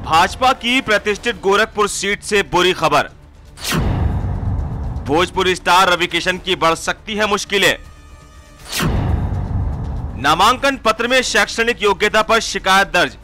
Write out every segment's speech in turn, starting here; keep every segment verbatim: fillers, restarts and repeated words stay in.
भाजपा की प्रतिष्ठित गोरखपुर सीट से बुरी खबर। भोजपुरी स्टार रवि किशन की बढ़ सकती है मुश्किलें। नामांकन पत्र में शैक्षणिक योग्यता पर शिकायत दर्ज।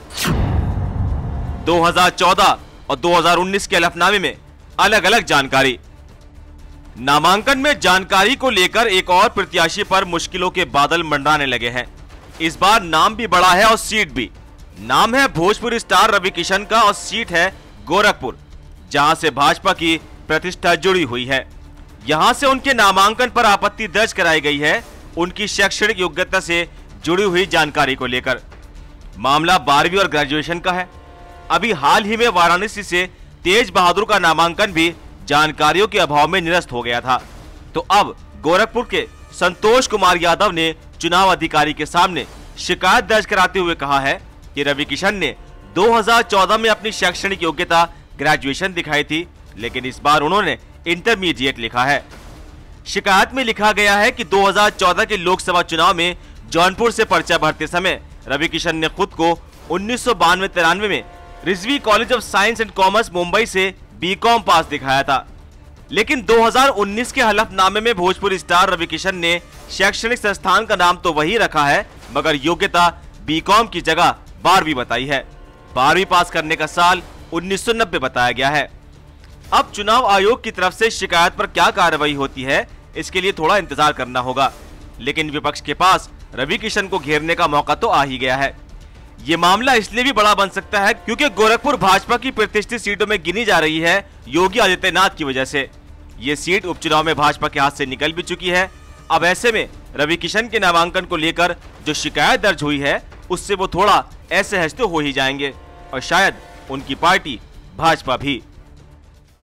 दो हज़ार चौदह और दो हज़ार उन्नीस के हलफनामे में अलग अलग जानकारी। नामांकन में जानकारी को लेकर एक और प्रत्याशी पर मुश्किलों के बादल मंडराने लगे हैं। इस बार नाम भी बड़ा है और सीट भी। नाम है भोजपुरी स्टार रवि किशन का और सीट है गोरखपुर, जहां से भाजपा की प्रतिष्ठा जुड़ी हुई है। यहां से उनके नामांकन पर आपत्ति दर्ज कराई गई है, उनकी शैक्षणिक योग्यता से जुड़ी हुई जानकारी को लेकर। मामला बारहवीं और ग्रेजुएशन का है। अभी हाल ही में वाराणसी से तेज बहादुर का नामांकन भी जानकारियों के अभाव में निरस्त हो गया था। तो अब गोरखपुर के संतोष कुमार यादव ने चुनाव अधिकारी के सामने शिकायत दर्ज कराते हुए कहा है कि रवि किशन ने दो हज़ार चौदह में अपनी शैक्षणिक योग्यता ग्रेजुएशन दिखाई थी, लेकिन इस बार उन्होंने इंटरमीडिएट लिखा है। शिकायत में लिखा गया है कि दो हज़ार चौदह के लोकसभा चुनाव में जौनपुर से पर्चा भरते समय रवि किशन ने खुद को उन्नीस सौ बानवे तिरानवे में Rizvi college of science and commerce Mumbai से बीकॉम पास दिखाया था, लेकिन दो हज़ार उन्नीस के हलफनामे में भोजपुरी स्टार रवि किशन ने शैक्षणिक संस्थान का नाम तो वही रखा है, मगर योग्यता बीकॉम की जगह बारहवीं बताई है। बारहवीं पास करने का साल उन्नीस सौ नब्बे बताया गया है। अब चुनाव आयोग की तरफ से शिकायत पर क्या कार्रवाई होती है, इसके लिए थोड़ा इंतजार करना होगा, लेकिन विपक्ष के पास रवि किशन को घेरने का मौका तो आ ही गया है। ये मामला इसलिए भी बड़ा बन सकता है क्योंकि गोरखपुर भाजपा की प्रतिष्ठित सीटों में गिनी जा रही है योगी आदित्यनाथ की वजह से। ये सीट उपचुनाव में भाजपा के हाथ से निकल भी चुकी है। अब ऐसे में रवि किशन के नामांकन को लेकर जो शिकायत दर्ज हुई है, उससे वो थोड़ा ऐसे हंसते हो ही जाएंगे और शायद उनकी पार्टी भाजपा भी।